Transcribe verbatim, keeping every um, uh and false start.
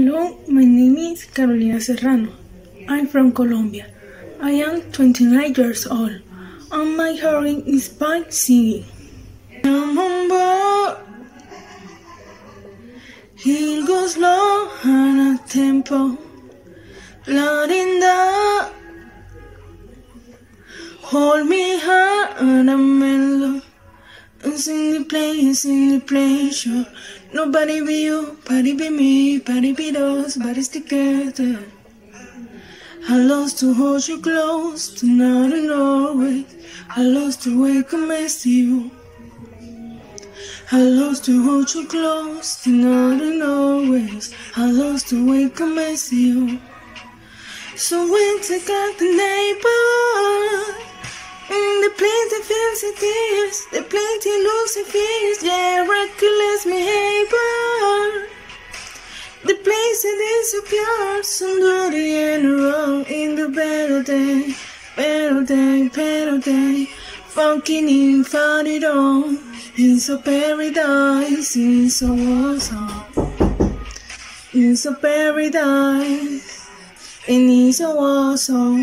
Hello, my name is Carolina Serrano. I'm from Colombia. I am twenty-nine years old, and my hobby is bike singing. I'm on board. Here goes slow and a tempo. Florinda, hold me high and a mellow. And sing the place, sing the place, sure. Nobody be you, body be me, body be us, bodies together. I lost to hold you close, tonight and always. I lost to wake up next to you. I lost to hold you close, tonight and always. I lost to wake up next to you. So when take out the neighbor, mm, the place that feels it is, the place that looks it feels, yeah, reckless behavior. The place that disappears, somebody in the wrong, in the better day, better day, better day, funkin' in, found it all, it's a paradise, it's a awesome, it's a paradise, and it's a awesome.